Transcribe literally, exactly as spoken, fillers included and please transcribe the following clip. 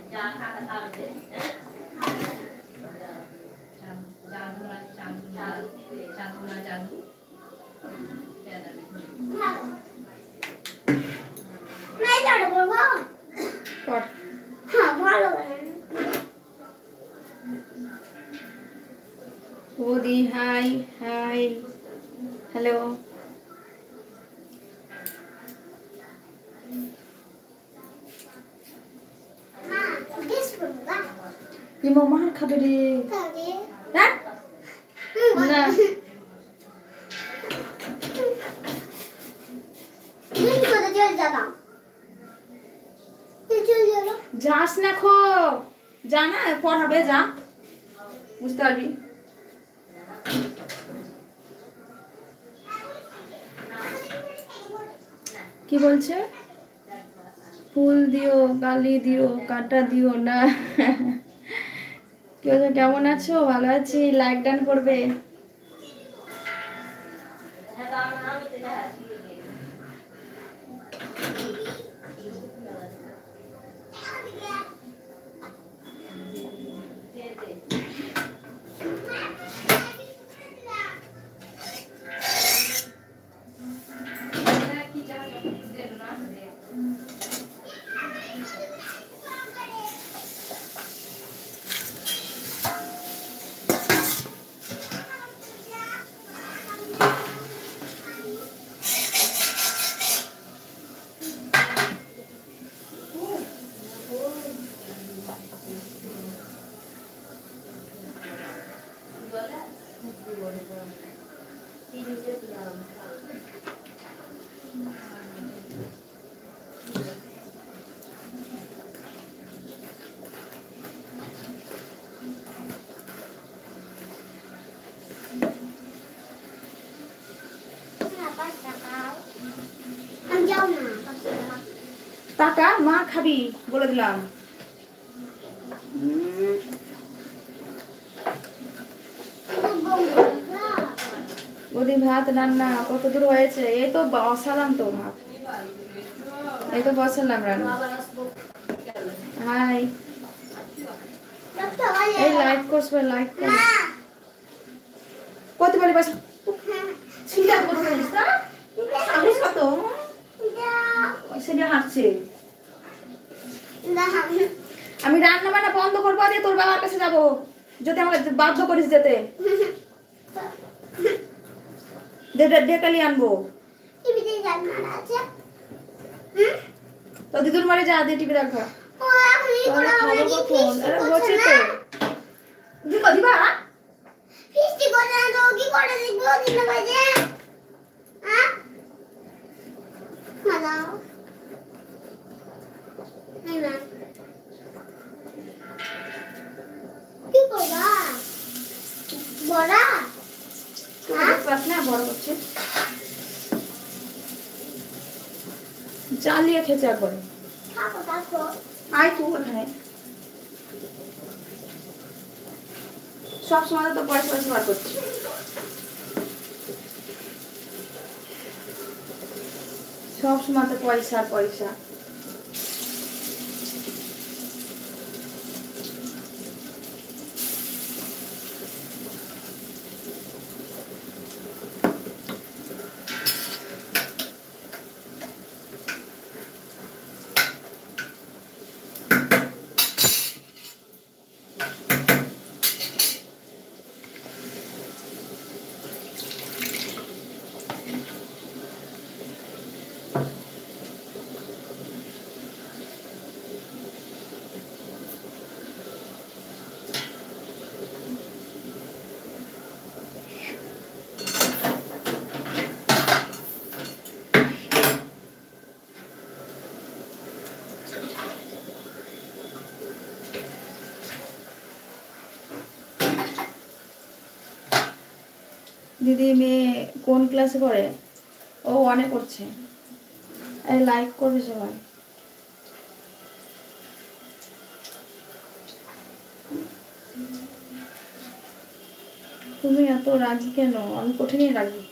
Odi, hi, hi, hello. ये मम्मा खाबे रे ना ना যাস না খো যা না পড়াবে যা বুঝতে পারবি কি বলছে ফুল দিও গালি দিও কাটা দিও না কেউ কেমন আছো ভালো আছি লাইক ডান করবে টাকা মা খাবি বলে দিলাম ওদি ভাত রান্না কত দূর হয়েছে এই তো বসালাম তো ভাত এই তো বসালাম রান্না হাই এই লাইক করবে লাইক কর কত বলে বস সিধা করে বলিস না আমি কত সেটা হাঁটছে আমি রান্না বান্না বন্ধ করবো দিয়ে তোর বাবার কাছে যাবো যদি আমাকে বাধ্য করিস যেতে ডেটালি আনবো তো দিদুর মারে যা দিয়ে টিভি দেখা হচ্ছে তো দিবা কি করবা বড়া না বড় করছে চালিয়ে খেতে একবার আয় তুই ওখানে সব সময় তো পয়সা পয়সা বার করছি সব সময় তো পয়সা পয়সা দিদি মেয়ে কোন ক্লাসে পড়ে ও অনেক করছে এই লাইক করবে সবাই তুমি এত রাগি কেন আমি কঠিনই রাগি